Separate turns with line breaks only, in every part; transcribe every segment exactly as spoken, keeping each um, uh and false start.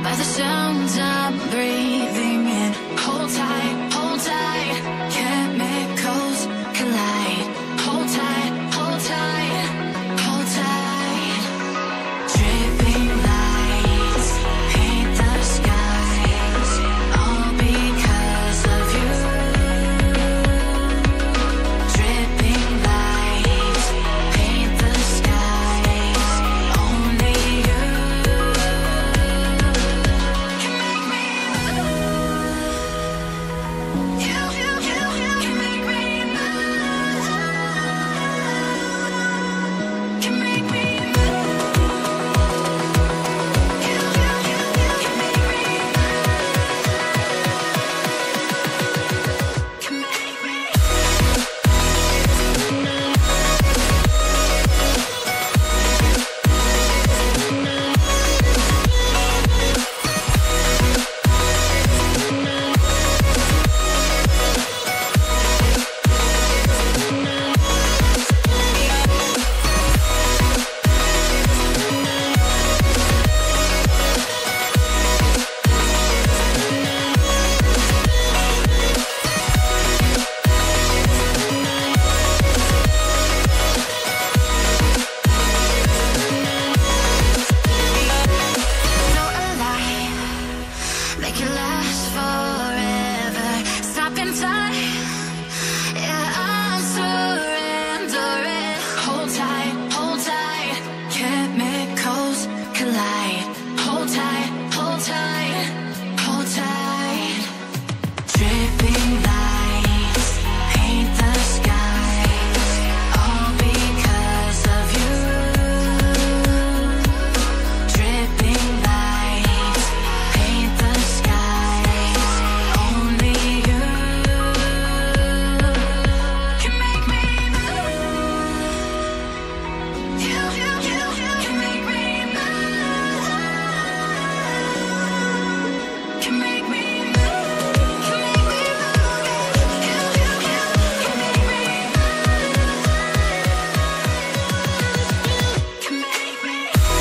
by the sounds I'm breathing in. Hold tight, hold tight, chemicals collide. Hold tight, hold tight, hold tight. Dripping lights paint the skies, all because of you. Dripping lights paint the skies, only you can make me move. You, you, you, you can make me move. Can make me move. You, you, you, you can make me move. Can make me. So alive, make it last forever. Stop in time, yeah, I'm surrendering. Hold tight, hold tight, chemicals collide. Hold tight, hold tight, hold tight. Dripping lights paint the skies, all because of you. Dripping lights paint the skies, only you can make me move. You, you, you, you can make me move. Can make me move. Can make me move. You, you, you can make me move. Can make me.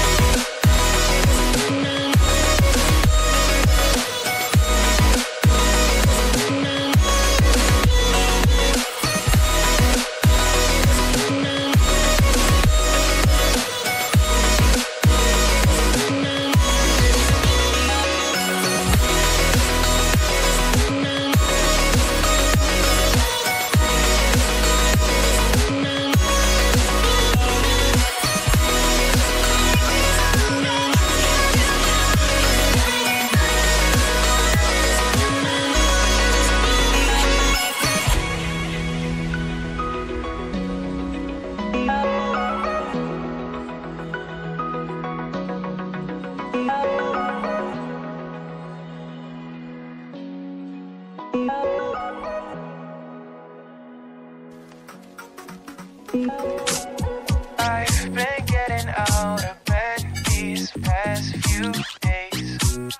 I've been getting out of bed these past few days.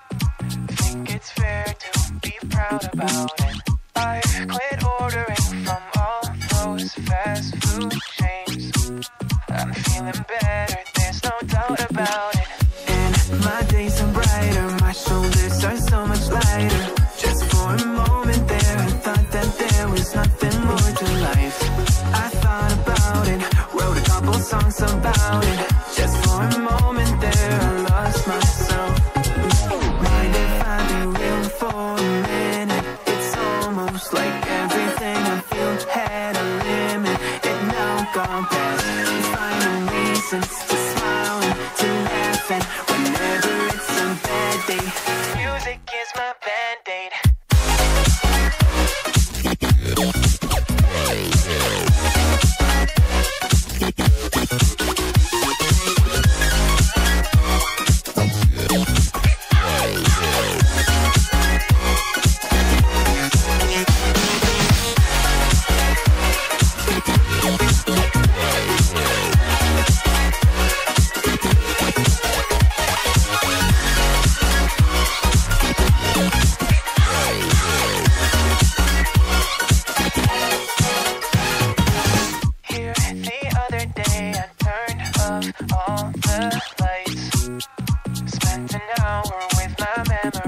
Think it's fair to be proud about it. I've quit ordering from all those fast food chains. I'm feeling better, there's no doubt about it. And my days are brighter, my shoulders are so much lighter. Just for a moment there, I thought that there was nothing more to life. I thought about it, wrote a couple songs about it. Just for a moment there, I lost myself. Mind if I be real for a minute? It's almost like everything I feel had a limit. It now gone past. Finding reasons to smile and to laugh, and whenever it's a bad day, music is my band-aid. all the lights. Spent an hour with my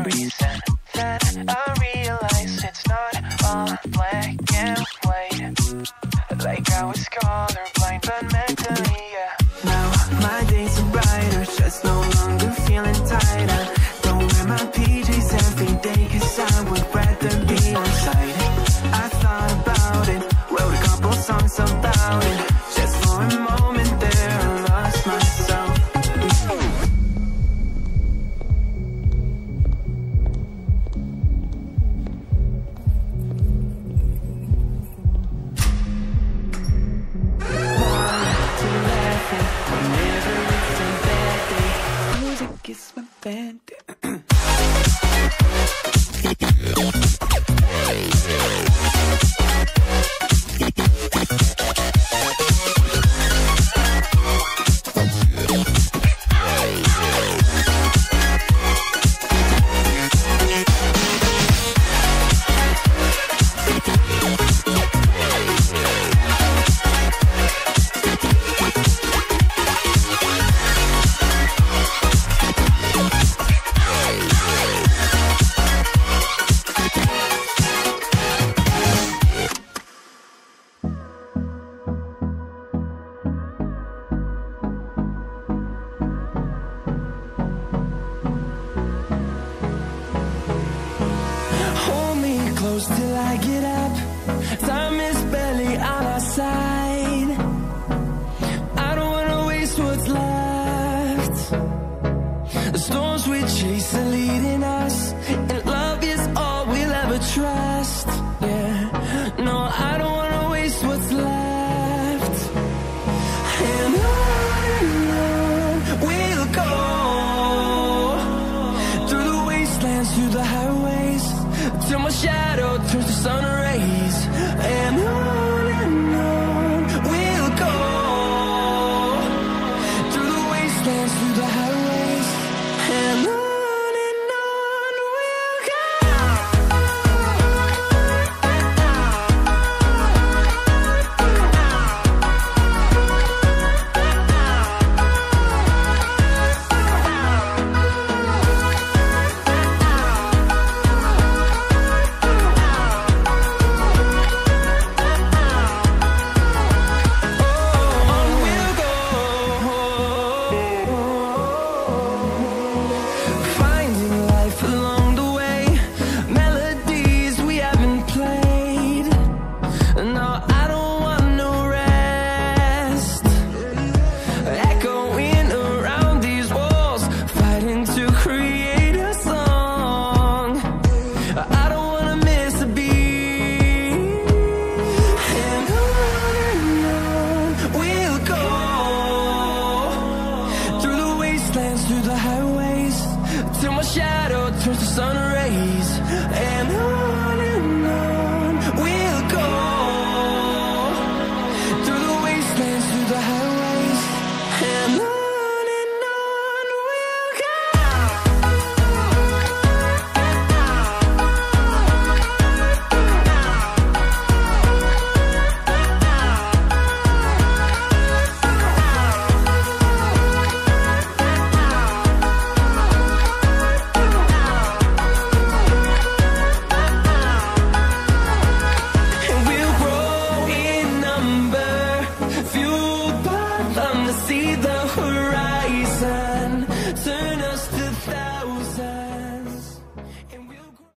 breeze. And then I realized it's not all black and white, like I was colorblind, but mentally, yeah. Now my days are brighter, just no longer feeling tired. I don't wear my P Js every day, cause I would rather be inside. I thought about it, wrote a couple songs about it. Just for a moment there, I lost myself. It's my band. Till I get up, time is barely on our side. I don't wanna waste what's left. The storms we chase are leading us, and love is all we'll ever trust.